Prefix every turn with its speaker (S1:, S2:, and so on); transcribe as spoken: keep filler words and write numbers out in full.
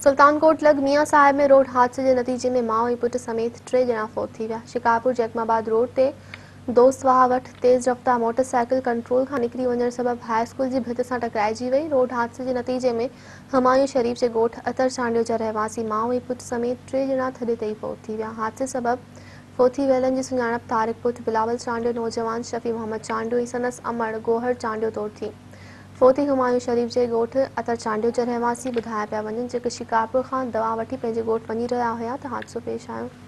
S1: सुल्तानकोट लग मियां साहिब में रोड हादसे के नतीजे में माउ ऐं पुट समेत टे ॼणा फौत थी विया। शिकारपुर जैकमाबाद रोड ते दोस्तवाह वटि तेज़ रफ़्तार मोटरसाइकिल कंट्रोल खां निकिरी वञण सबबि हाई स्कूल जी भित सां टकराइजी वई। रोड हादसे के नतीजे में हुमायूं शरीफ जे ॻोठ अतर चांडियो जा रहवासी माउ ऐं पुट समेत टे ॼणा थधि ते ई फौत थी विया। हादसे सबबि फौत थी वियलनि जी सुञाणप तारिक पुट बिलावल चांडियो, नौजवान शफ़ी मोहम्मद चांडियो ऐं संदसि अमड़ गोहर चांडियो तौरु थी। फौती हुमायूं शरीफ जे ॻोठ अतर चांडियो जा रहवासी ॿुधाया पिया वञनि, जेके शिकारपुर खां दवा वठी पंहिंजे ॻोठ वञी रहिया हुआ त हादसो पेश आयो।